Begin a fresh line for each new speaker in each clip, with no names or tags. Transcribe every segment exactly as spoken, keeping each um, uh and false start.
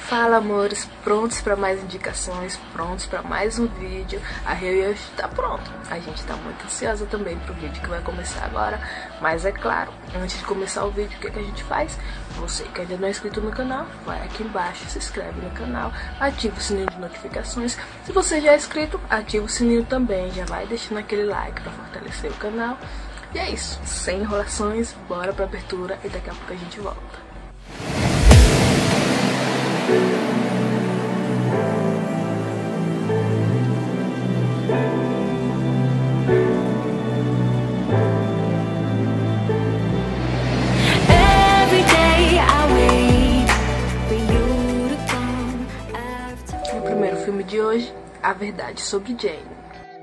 Fala, amores, prontos para mais indicações, prontos para mais um vídeo. A reunião está pronta. A gente está muito ansiosa também pro vídeo que vai começar agora. Mas é claro, antes de começar o vídeo, o que, que a gente faz? Você que ainda não é inscrito no canal, vai aqui embaixo, se inscreve no canal, ativa o sininho de notificações. Se você já é inscrito, ativa o sininho também, já vai deixando aquele like para fortalecer o canal. E é isso, sem enrolações, bora pra abertura e daqui a pouco a gente volta. O primeiro filme de hoje, A Verdade sobre Jane.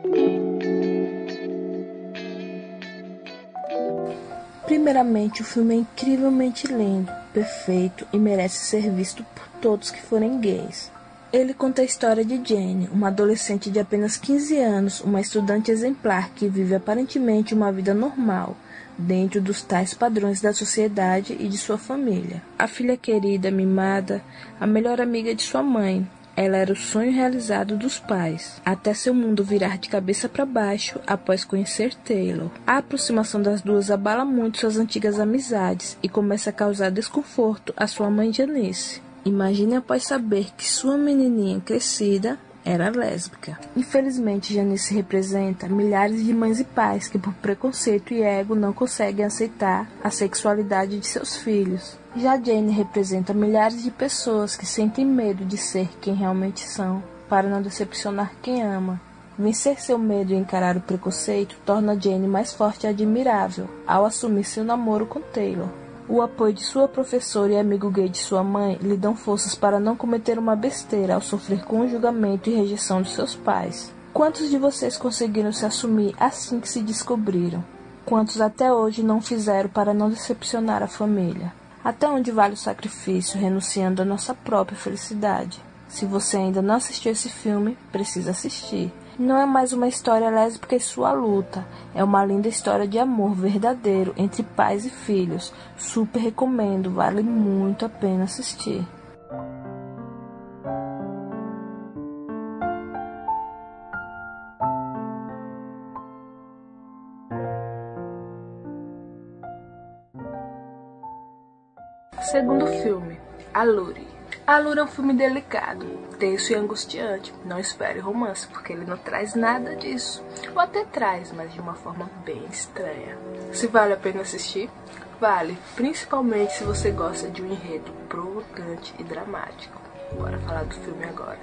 Primeiramente, o filme é incrivelmente lindo, perfeito e merece ser visto por todos que forem gays. Ele conta a história de Jane, uma adolescente de apenas quinze anos, uma estudante exemplar que vive aparentemente uma vida normal, dentro dos tais padrões da sociedade e de sua família. A filha querida, mimada, a melhor amiga de sua mãe. Ela era o sonho realizado dos pais, até seu mundo virar de cabeça para baixo após conhecer Taylor. A aproximação das duas abala muito suas antigas amizades e começa a causar desconforto à sua mãe Janice. Imagine após saber que sua menininha crescida era lésbica. Infelizmente, Janice representa milhares de mães e pais que, por preconceito e ego, não conseguem aceitar a sexualidade de seus filhos. Já Jane representa milhares de pessoas que sentem medo de ser quem realmente são, para não decepcionar quem ama. Vencer seu medo e encarar o preconceito torna Jane mais forte e admirável ao assumir seu namoro com Taylor. O apoio de sua professora e amigo gay de sua mãe lhe dão forças para não cometer uma besteira ao sofrer com o julgamento e rejeição de seus pais. Quantos de vocês conseguiram se assumir assim que se descobriram? Quantos até hoje não fizeram para não decepcionar a família? Até onde vale o sacrifício, renunciando à nossa própria felicidade? Se você ainda não assistiu esse filme, precisa assistir. Não é mais uma história lésbica e sua luta. É uma linda história de amor verdadeiro entre pais e filhos. Super recomendo, vale muito a pena assistir. Segundo filme, Allure. Allure é um filme delicado, tenso e angustiante. Não espere romance, porque ele não traz nada disso. Ou até traz, mas de uma forma bem estranha. Se vale a pena assistir? Vale, principalmente se você gosta de um enredo provocante e dramático. Bora falar do filme agora.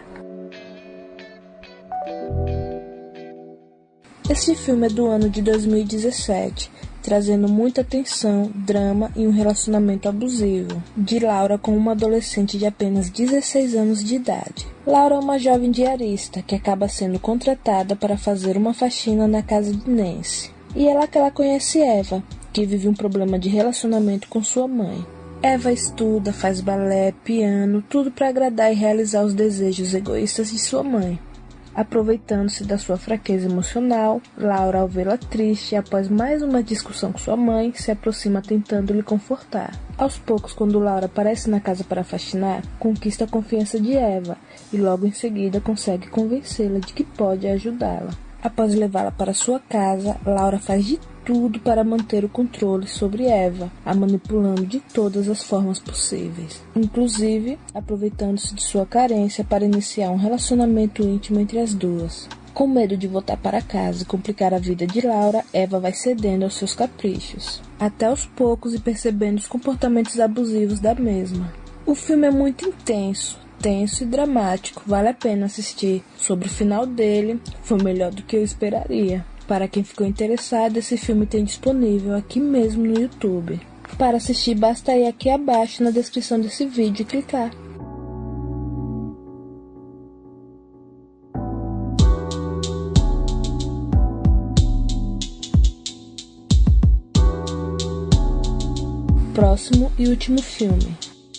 Este filme é do ano de dois mil e dezessete, trazendo muita tensão, drama e um relacionamento abusivo de Laura com uma adolescente de apenas dezesseis anos de idade. Laura é uma jovem diarista que acaba sendo contratada para fazer uma faxina na casa de Nancy. E é lá que ela conhece Eva, que vive um problema de relacionamento com sua mãe. Eva estuda, faz balé, piano, tudo para agradar e realizar os desejos egoístas de sua mãe. Aproveitando-se da sua fraqueza emocional, Laura, ao vê-la triste, após mais uma discussão com sua mãe, se aproxima tentando lhe confortar. Aos poucos, quando Laura aparece na casa para faxinar, conquista a confiança de Eva e logo em seguida consegue convencê-la de que pode ajudá-la. Após levá-la para sua casa, Laura faz de tudo para manter o controle sobre Eva, a manipulando de todas as formas possíveis, inclusive aproveitando-se de sua carência para iniciar um relacionamento íntimo entre as duas. Com medo de voltar para casa e complicar a vida de Laura, Eva vai cedendo aos seus caprichos, até aos poucos e percebendo os comportamentos abusivos da mesma. O filme é muito intenso, tenso e dramático, vale a pena assistir. Sobre o final dele, foi melhor do que eu esperaria. Para quem ficou interessado, esse filme tem disponível aqui mesmo no YouTube. Para assistir, basta ir aqui abaixo na descrição desse vídeo e clicar. Próximo e último filme.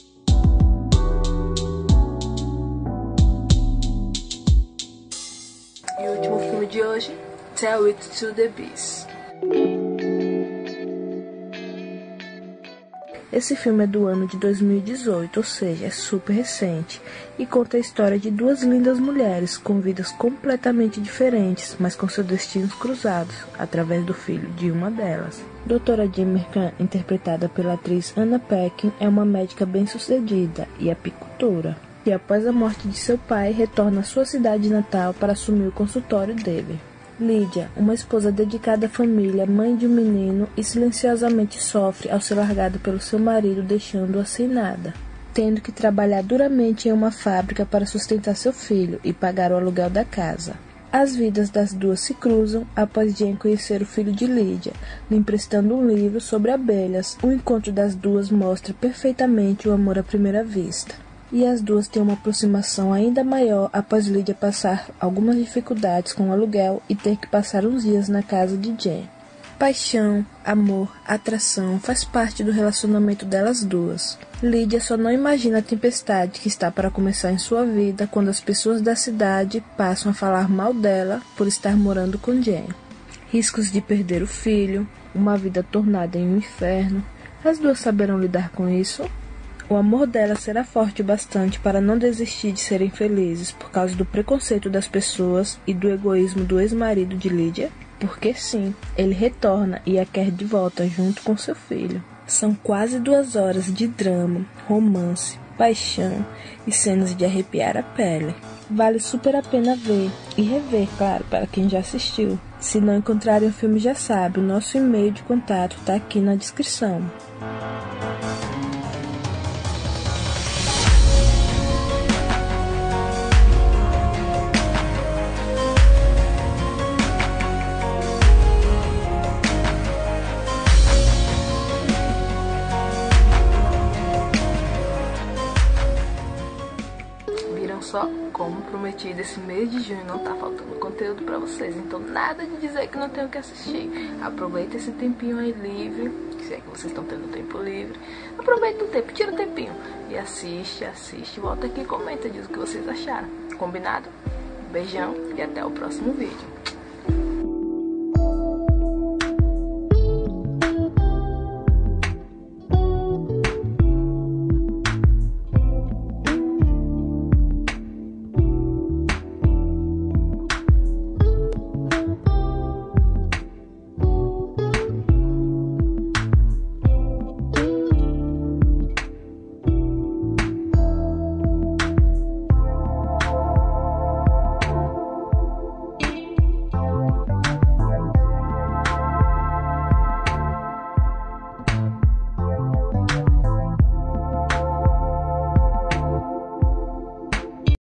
E o último filme de hoje, Tell It to the Beast. Esse filme é do ano de dois mil e dezoito, ou seja, é super recente, e conta a história de duas lindas mulheres com vidas completamente diferentes, mas com seus destinos cruzados, através do filho de uma delas. doutora Jane Khan, interpretada pela atriz Anna Paquin, é uma médica bem-sucedida e apicultora, que após a morte de seu pai, retorna à sua cidade natal para assumir o consultório dele. Lídia, uma esposa dedicada à família, mãe de um menino, e silenciosamente sofre ao ser largada pelo seu marido, deixando-a sem nada, tendo que trabalhar duramente em uma fábrica para sustentar seu filho e pagar o aluguel da casa. As vidas das duas se cruzam após Jane conhecer o filho de Lídia, lhe emprestando um livro sobre abelhas. O encontro das duas mostra perfeitamente o amor à primeira vista. E as duas têm uma aproximação ainda maior após Lídia passar algumas dificuldades com o aluguel e ter que passar uns dias na casa de Jane. Paixão, amor, atração faz parte do relacionamento delas duas. Lídia só não imagina a tempestade que está para começar em sua vida quando as pessoas da cidade passam a falar mal dela por estar morando com Jane. Riscos de perder o filho, uma vida tornada em um inferno. As duas saberão lidar com isso? O amor dela será forte o bastante para não desistir de serem felizes por causa do preconceito das pessoas e do egoísmo do ex-marido de Lídia? Porque sim, ele retorna e a quer de volta junto com seu filho. São quase duas horas de drama, romance, paixão e cenas de arrepiar a pele. Vale super a pena ver e rever, claro, para quem já assistiu. Se não encontrarem o filme já sabe, o nosso e-mail de contato está aqui na descrição. Só, como prometido, esse mês de junho não tá faltando conteúdo pra vocês, então nada de dizer que não tenho que assistir. Aproveita esse tempinho aí livre, se é que vocês estão tendo tempo livre, aproveita o tempo, tira o tempinho e assiste, assiste, volta aqui e comenta, diz o que vocês acharam. Combinado? Beijão e até o próximo vídeo.